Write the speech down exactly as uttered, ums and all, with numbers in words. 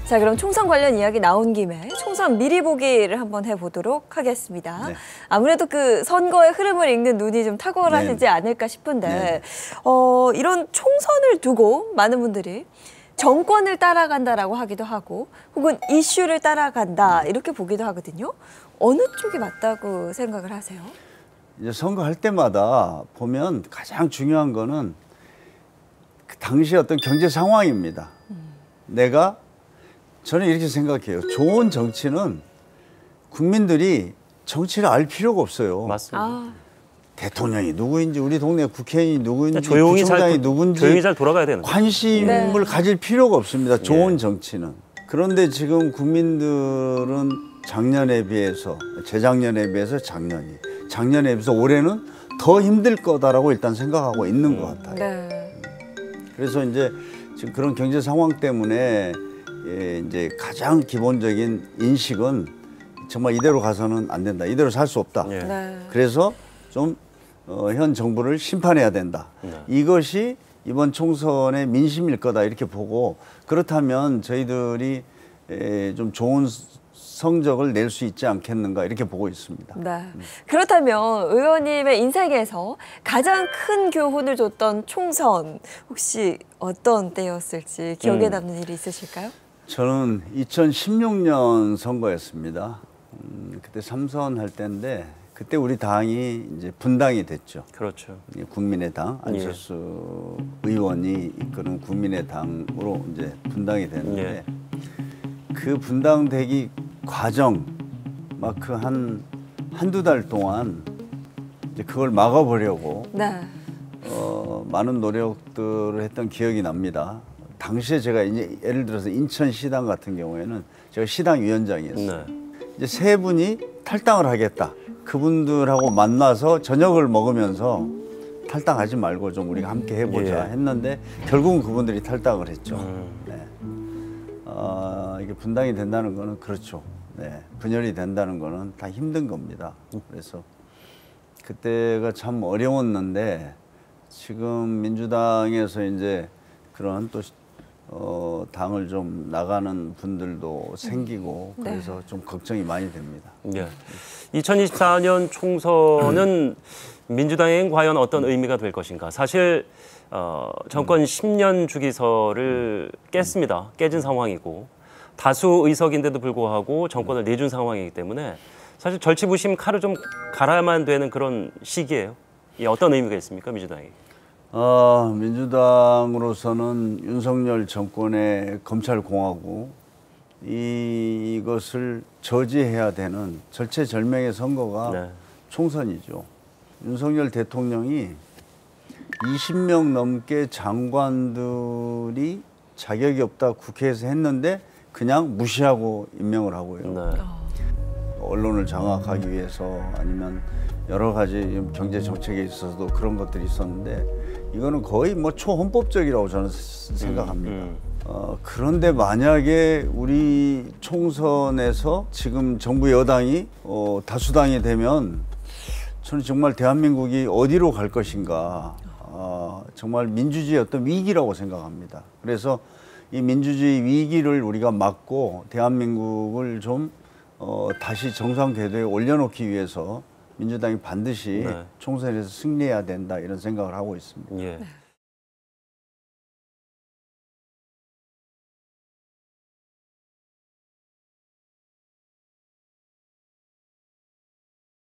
자, 그럼 총선 관련 이야기 나온 김에 총선 미리 보기를 한번 해보도록 하겠습니다. 네. 아무래도 그 선거의 흐름을 읽는 눈이 좀 탁월하시지 네. 않을까 싶은데 네. 어, 이런 총선을 두고 많은 분들이 정권을 따라간다라고 하기도 하고 혹은 이슈를 따라간다 이렇게 보기도 하거든요. 어느 쪽이 맞다고 생각을 하세요? 이제 선거할 때마다 보면 가장 중요한 거는 그 당시 어떤 경제 상황입니다. 음. 내가 저는 이렇게 생각해요. 좋은 정치는 국민들이 정치를 알 필요가 없어요. 맞습니다. 아. 대통령이 누구인지 우리 동네 국회의원이 누구인지 조용히 부총장이 잘, 누군지 조용히 잘 돌아가야 되는 관심을 네. 가질 필요가 없습니다. 좋은 예. 정치는. 그런데 지금 국민들은 작년에 비해서 재작년에 비해서 작년이 작년에 비해서 올해는 더 힘들 거다라고 일단 생각하고 있는 음. 것 같아요. 네. 그래서 이제 지금 그런 경제 상황 때문에 예, 이제 가장 기본적인 인식은 정말 이대로 가서는 안 된다. 이대로 살 수 없다. 예. 네. 그래서 좀 어, 현 정부를 심판해야 된다. 네. 이것이 이번 총선의 민심일 거다 이렇게 보고 그렇다면 저희들이 에, 좀 좋은 성적을 낼 수 있지 않겠는가 이렇게 보고 있습니다. 네. 음. 그렇다면 의원님의 인생에서 가장 큰 교훈을 줬던 총선 혹시 어떤 때였을지 기억에 음. 남는 일이 있으실까요? 저는 이천십육 년 선거였습니다. 음, 그때 삼선 할 때인데 그때 우리 당이 이제 분당이 됐죠. 그렇죠. 국민의당 안철수 예. 의원이 이끄는 국민의당으로 이제 분당이 됐는데 예. 그 분당되기 과정 막 그 한 한두 달 동안 이제 그걸 막아보려고 네. 어, 많은 노력들을 했던 기억이 납니다. 당시에 제가 이제 예를 들어서 인천시당 같은 경우에는 제가 시당 위원장이었어요. 네. 이제 세 분이 탈당을 하겠다. 그분들하고 만나서 저녁을 먹으면서 탈당하지 말고 좀 우리가 함께 해보자 예. 했는데 결국은 그분들이 탈당을 했죠. 음. 네. 어, 이게 분당이 된다는 거는 그렇죠. 네. 분열이 된다는 거는 다 힘든 겁니다. 그래서 그때가 참 어려웠는데 지금 민주당에서 이제 그런 또 어, 당을 좀 나가는 분들도 생기고 그래서 네. 좀 걱정이 많이 됩니다. 네. 이천이십사 년 총선은 민주당에겐 과연 어떤 의미가 될 것인가. 사실 어, 정권 십 년 주기설을 깼습니다. 깨진 상황이고 다수 의석인데도 불구하고 정권을 내준 상황이기 때문에 사실 절치부심 칼을 좀 갈아야만 되는 그런 시기예요. 이 어떤 의미가 있습니까, 민주당이? 어, 민주당으로서는 윤석열 정권의 검찰공화국 이, 이것을 저지해야 되는 절체절명의 선거가 네. 총선이죠. 윤석열 대통령이 이십 명 넘게 장관들이 자격이 없다 국회에서 했는데 그냥 무시하고 임명을 하고요. 네. 언론을 장악하기 위해서 아니면 여러 가지 경제 정책에 있어서도 그런 것들이 있었는데 이거는 거의 뭐 초헌법적이라고 저는 생각합니다. 음, 음. 어, 그런데 만약에 우리 총선에서 지금 정부 여당이 어, 다수당이 되면 저는 정말 대한민국이 어디로 갈 것인가 어, 정말 민주주의의 어떤 위기라고 생각합니다. 그래서 이 민주주의 위기를 우리가 막고 대한민국을 좀 어, 다시 정상 궤도에 올려놓기 위해서 민주당이 반드시 네. 총선에서 승리해야 된다 이런 생각을 하고 있습니다. 예. 네.